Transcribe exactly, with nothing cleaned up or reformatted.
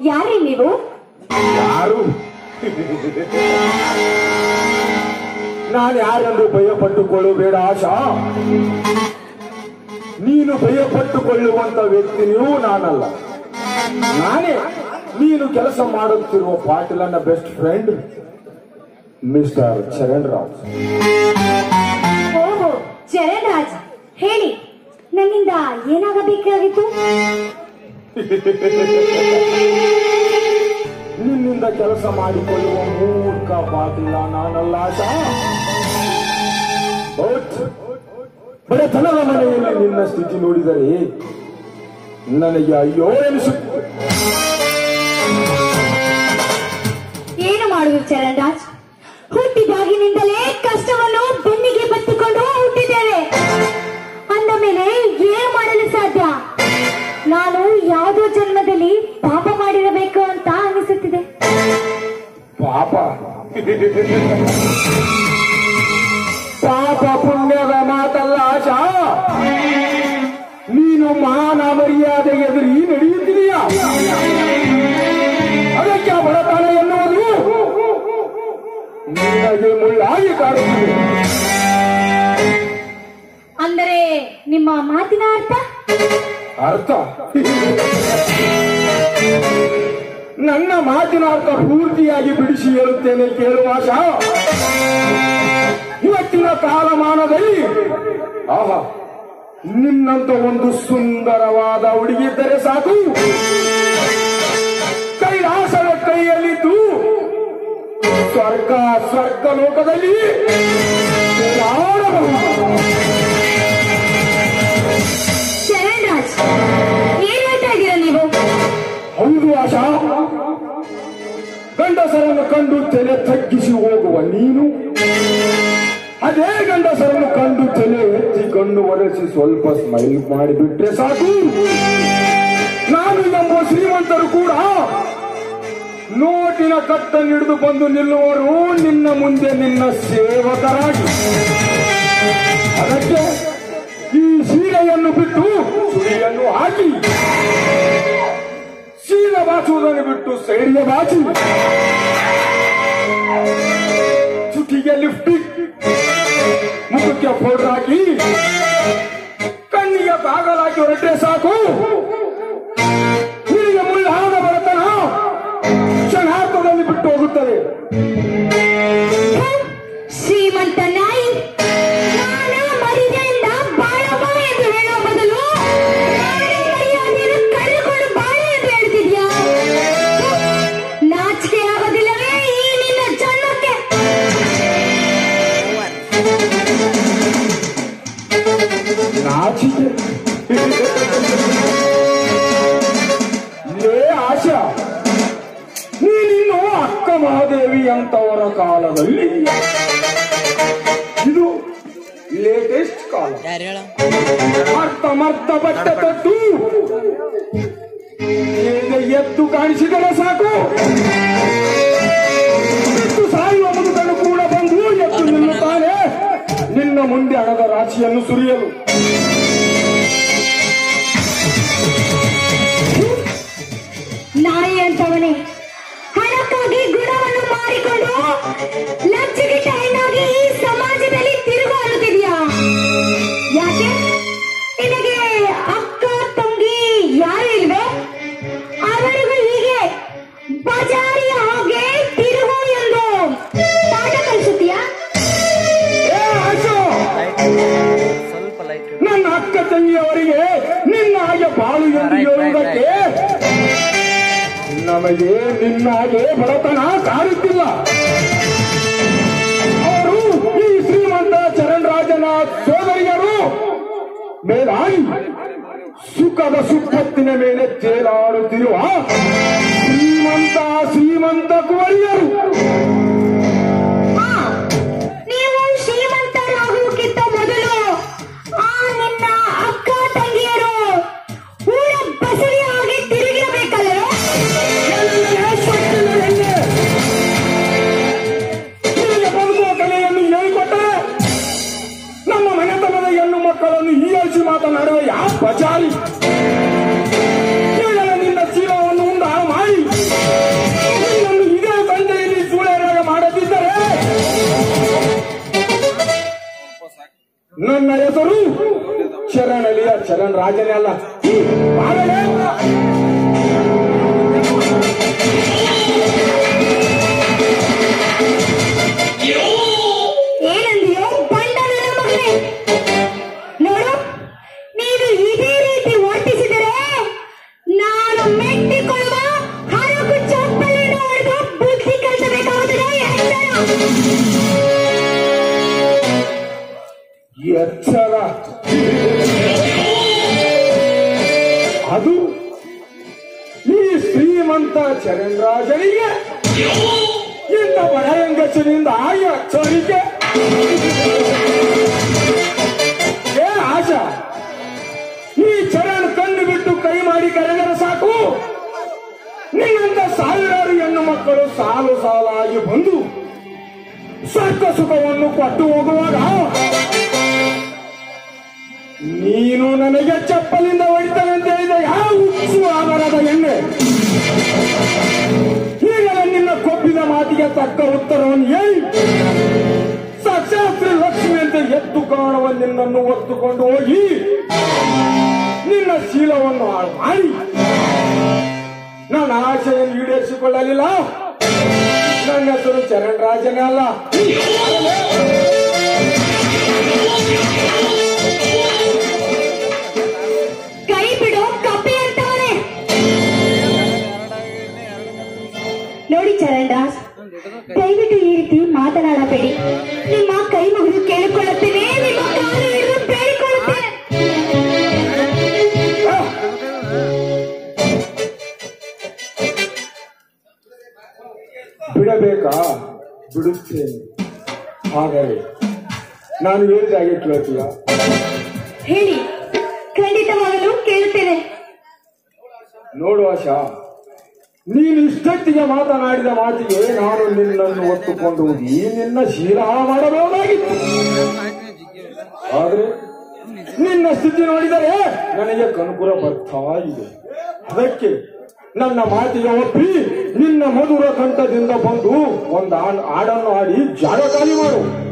ಯಾರೇ ನೀವು? ಯಾರು? ನಾನು ಯಾರೆಂದು ಭಯಪಟ್ಟುಕೊಳ್ಳಬೇಡ ಆಶಾ. ನೀನು ಭಯಪಟ್ಟುಕೊಳ್ಳುವಂತ ವ್ಯಕ್ತಿಯೂ ನಾನಲ್ಲ. ನಾನೇ ನೀನು ಕೆಲಸ ಮಾಡುತ್ತಿರುವ ಪಾಟೀಲನ best friend mister Charan Raj. ಓಹೋ, ಚರಣ್ ರಾಜ್, ಹೇಳಿ, ನನ್ನಿಂದ ಏನಾಗಬೇಕಾಗಿತ್ತು? ನಿನ್ನಿಂದ ಕೆಲಸ ಮಾಡಿಕೊಳ್ಳುವ ಮೂರ್ಖ ಪಾಟೀಲ ನಾನಲ್ಲ ಆಶಾ. ಬಡತನದ ಮನೆಯಲ್ಲಿ ನಿನ್ನ ಸ್ಥಿತಿ ನೋಡಿದರೆ ನನಗೆ ಅಯ್ಯೋ ಎನಿಸುತ್ತದೆ. ಏನು ಮಾಡುವುದು ಚರಣ್ ರಾಜ್? ಹುಟ್ಟಿದಾಗಿನಿಂದಲೇ ಕಷ್ಟವನ್ನು ಬೆನ್ನಿಗೆ ಬತ್ತಿಕೊಂಡು ಹುಟ್ಟಿದ್ದೇವೆ. ಅಂದ ಮೇಲೆ ಏನು ಮಾಡಲು ಸಾಧ್ಯ? ನಾನು ಯಾವುದೋ ಜನ್ಮದಲ್ಲಿ ಪಾಪ ಮಾಡಿರಬೇಕು ಅಂತ ಅನಿಸುತ್ತಿದೆ. ಪಾಪ ಪಾಪ ಪುಣ್ಯದ ಮಾತಲ್ಲ ಆಶಾ. ನೀನು ಮಾನ ಮರ್ಯಾದೆ ಎದುರಿ ನಡೆಯುತ್ತಿದೆಯಾ? ಅದಕ್ಕೆ ಬಡತನ ಎನ್ನುವುದು ನಿನಗೆ ಮುಳ್ಳಾಗಿ ಕಾಡುತ್ತಿದೆ. ಅಂದರೆ ನಿಮ್ಮ ಮಾತಿನ ಅರ್ಥ? ಅರ್ಥ ನನ್ನ ಮಾತಿನ ಅರ್ಥ ಪೂರ್ತಿಯಾಗಿ ಬಿಡಿಸಿ ಹೇಳುತ್ತೇನೆ ಕೇಳುವ ಆಶಾ. ಇವತ್ತಿನ ಕಾಲಮಾನದಲ್ಲಿ ಆಹಾ, ನಿನ್ನಂತ ಒಂದು ಸುಂದರವಾದ ಹುಡುಗಿದ್ದರೆ ಸಾಕು, ಕೈಲಾಸದ ಕೈಯಲ್ಲಿದ್ದು ಸ್ವರ್ಗ ಸ್ವರ್ಗ ಲೋಕದಲ್ಲಿ ಶರಣ್ ರಾಜ್, ಏನ್ ಹೇಳ್ತಾ ಇದ್ದೀರಾ ನೀವು? ಹೌದು ಆಶಾ, ಗಂಡಸರನ್ನು ಕಂಡು ತಲೆ ತಗ್ಗಿಸಿ ಹೋಗುವ ನೀನು ಅದೇ ಗಂಡಸರನ್ನು ಕಂಡು ತಲೆ ಎತ್ತಿ ಕಣ್ಣು ಒರೆಸಿ ಸ್ವಲ್ಪ ಸ್ಮೈಲ್ ಮಾಡಿಬಿಟ್ರೆ ಸಾಕು, ನಾನು ಎಂಬ ಶ್ರೀಮಂತರು ಕೂಡ ನೋಟಿನ ಕಟ್ಟನ್ನು ಹಿಡಿದು ಬಂದು ನಿಲ್ಲುವರು ನಿನ್ನ ಮುಂದೆ ನಿನ್ನ ಸೇವಕರಾಗಿ. ಅದಕ್ಕೆ ಈ ಸೀರೆಯನ್ನು ಬಿಟ್ಟು ಸುಳಿಯನ್ನು ಹಾಕಿ, ಸೀರೆ ಬಾಚುವುದನ್ನು ಬಿಟ್ಟು ಸೈಡಿಗೆ ಬಾಚಿ, ಚುಟಿಗೆ ಲಿಫ್ಟಿಕ್, ಮುಖಕ್ಕೆ ಪೌಡರ್ ಹಾಕಿ, ಕಣ್ಣಿಗೆ ಬಾಗಲಾಕಿ ಹೊರಟ್ರೆ ಸಾಕು, ನಿನಗೆ ಮುಳ್ಳಾದ ಬಡತನ ಕ್ಷಣಾರ್ಥದಲ್ಲಿ ಬಿಟ್ಟು ಹೋಗುತ್ತದೆ. ಶ್ರೀಮಂತ ನಾಯಿ, ನಾನು ಮರ್ಯಾದೆಯಿಂದ ಬಾಳಮ್ಮ ಎಂದು ಹೇಳುವ ಬದಲು ಮರ್ಯಾದೆಯನ್ನು ಕಳೆದುಕೊಂಡು ಬಾಳ ಎಂದು ಹೇಳ್ತಿದ್ಯಾ? ನಾಚಿಕೆ ಆಗೋದಿಲ್ಲವೇ ಈ ನಿನ್ನ ಜನ್ಮಕ್ಕೆ? ನಾಚಿಕೆ? ಲೇ ಆಶಾ, ನೀನಿನ್ನು ಅಕ್ಕ ಮಹಾದೇವಿ ಅಂತವರ ಕಾಲದಲ್ಲಿ ಇದು ಲೇಟೆಸ್ಟ್ ಕಾಲ. ಮರ್ತ ಮರ್ತ ಬಟ್ಟೆ ತೊಟ್ಟು ಎದ್ದು ಕಾಣಿಸಿದರೆ ಸಾಕು, ಎದ್ದು ಸಾಯುವ ಮುದುಕನ್ನು ಕೂಡ ಬಂದು ಎದ್ದು ನಿಲ್ಲುತ್ತಾನೆ ನಿನ್ನ ಮುಂದೆ ಹಣದ ರಾಶಿಯನ್ನು ಸುರಿಯಲು. ನಾಯಿ ಅಂತವನೇ ಹಣಕ್ಕಾಗಿ ಗುಣವನ್ನು ಮಾರಿಕೊಂಡು ಲಜ್ಜೆಗೆಟ್ಟ ಹೆಣ್ಣಾಗಿ ಈ ಸಮಾಜದಲ್ಲಿ ತಿರುಗಾಡುತ್ತಿದ್ಯಾ? ಯಾಕೆ ನಿನಗೆ ಅಕ್ಕ ತಂಗಿ ಯಾರು ಇಲ್ವೇ? ಅವರಿಗೂ ಹೀಗೆ ಬಜಾರಿಯ ಹಾಗೆ ತಿರುಗು ಎಂದು ಪಾಠ ಕಲಿಸುತ್ತೀಯಾ? ನನ್ನ ಅಕ್ಕ ತಂಗಿಯವರಿಗೆ ನಿನ್ನ ಹಾಗೆ ಬಾಳು ಎಂದು ಹೇಳುವುದಕ್ಕೆ ನಮಗೆ ನಿನ್ನ ಹಾಗೆ ಬಡತನ ಕಾಡುತ್ತಿಲ್ಲ. ಅವರು ಈ ಶ್ರೀಮಂತ ಚರಣ್ ರಾಜನ ಸೋದರಿಯರು ಮೇಲಾಗಿ ಸುಖದ ಸುಪ್ಪತ್ತಿನ ಮೇಲೆ ತೇಲಾಡುತ್ತಿರುವ ಶ್ರೀಮಂತ ಶ್ರೀಮಂತ ಕುವರಿಯರು. ನೀವು ಶ್ರೀಮಂತರಾಗುವುದಕ್ಕಿಂತ ಮೊದಲು ಆ ನಿನ್ನ ಅಕ್ಕ ತಂಗಿಯರು ಊರ ಬಸರಿ ಹಾಗೆ ತಿರುಗಿರಬೇಕಲ್ಲವೇ? ಬದುಕುವ ಕಲೆಯನ್ನು ಹೇಳಿಕೊಟ್ಟರೆ ನಮ್ಮ ಮನೆತನದ ಹೆಣ್ಣು ಮಕ್ಕಳನ್ನು ಹೀಯಾಳಿಸಿ ಮಾತನಾಡುವ ಯಾವ ಬಚಾರಿ ನಿನ್ನ ಜೀವವನ್ನು ಉಂಡ ಮಾಡಿ ನನ್ನ ಹೆಸರು ಚರಣ್ ಅಲಿಯ ಚರಣ್ ರಾಜನೇ ಅಲ್ಲ. ಏನಂದಿಯೋ ಬಂಡ ನನ್ನ ಮಗನೇ, ನೋಡು ನೀನು ಇದೇ ರೀತಿ ವರ್ತಿಸಿದರೆ ನಾನು ಮೆಟ್ಟಿಕೊಳ್ಳುವ ಹರಕು ಚಪ್ಪಲಿನ ಹೊಡೆದು ಬುದ್ಧಿ ಕಲಿಸಬೇಕಾಗುತ್ತದೆ. ಎಚ್ಚರ, ಅದು ಈ ಶ್ರೀಮಂತ ಚರಣ್ ರಾಜನಿಗೆ ಇಂಥ ಬಡ ಹೆಂಗಸನಿಂದ ಆಯ ಎಚ್ಚರಿಕೆ. ಏ ಆಶಾ, ಈ ಚರಣ್ ಕಣ್ಣು ಬಿಟ್ಟು ಕೈ ಮಾಡಿ ಕರೆದರೆ ಸಾಕು, ನಿನ್ನಂತ ಸಾವಿರಾರು ಹೆಣ್ಣು ಮಕ್ಕಳು ಸಾಲು ಸಾಲಾಗಿ ಬಂದು ಸ್ವರ್ಗ ಸುಖವನ್ನು ಕೊಟ್ಟು ಹೋಗುವಾಗ ನೀನು ನನಗೆ ಚಪ್ಪಲಿಂದ ಹೊಡಿತಾನೆ ಅಂತ ಹೇಳಿದ ಯಾವ ಹುಚ್ಚು ಆಧಾರದ ಎಣ್ಣೆ. ಈಗಲೇ ನಿನ್ನ ಕೊಬ್ಬಿದ ಮಾತಿಗೆ ತಕ್ಕ ಉತ್ತರವನ್ನು ಹೇಳಿ ಸಾಕ್ಷಾತ್ರಿ ಲಕ್ಷ್ಮಿ ಅಂತ ಎತ್ತು ಕಾಣುವ ನಿನ್ನನ್ನು ಹೊತ್ತುಕೊಂಡು ಹೋಗಿ ನಿನ್ನ ಶೀಲವನ್ನು ಹಾಳು ಮಾಡಿ ನನ್ನ ಆಶೆಯನ್ನು ಈಡೇರಿಸಿಕೊಳ್ಳಲಿಲ್ಲ. ನನ್ನ ಹೆಸರು ಚರಣ್ ರಾಜನೇ ಅಲ್ಲ. ಕೈ ಬಿಡೋ ಕಪ್ಪೆ ಅಂತವರೇ. ನೋಡಿ ಚರಣ್ ರಾಜ್, ದಯವಿಟ್ಟು ಈ ರೀತಿ ಮಾತನಾಡಬೇಡಿ. ನಿಮ್ಮ ಕೈ ಮುಗಿದು ಕೇಳಿಕೊಳ್ಳುತ್ತೇನೆ, ನಿಮ್ಮ ಕಾಲು ಹಿಡಿದು ಬೇಡಿಕೊಳ್ಳುತ್ತೇನೆ. ಬಿಡಬೇಕಾ? ಬಿಡುತ್ತೇನೆ. ಆದರೆ ನಾನು ಹೇಳಿದಾಗೆ ಕೇಳ್ತೀಯ? ಹೇಳಿ, ಖಂಡಿತವಾಗಲೂ ಕೇಳುತ್ತೇನೆ. ನೋಡು ಆಶಾ, ನೀನು ಇಷ್ಟೊತ್ತಿಗೆ ಮಾತನಾಡಿದ ಮಾತಿಗೆ ನಾನು ನಿನ್ನನ್ನು ಒತ್ತುಕೊಂಡು ಹೋಗಿ ನಿನ್ನ ಶೀಲ ಮಾಡಬಹುದಾಗಿತ್ತು. ಆದ್ರೆ ನಿನ್ನ ಸ್ಥಿತಿ ನೋಡಿದರೆ ನನಗೆ ಕನುಕುರ ಬರ್ತಾ ಇದೆ. ಅದಕ್ಕೆ ನನ್ನ ಮಾತಿಗೆ ಒಪ್ಪಿ ನಿನ್ನ ಮಧುರ ಕಂಠದಿಂದ ಬಂದು ಒಂದು ಹಾಡನ್ನು ಹಾಡಿ ಜಾಗ ಖಾಲಿ ಮಾಡು.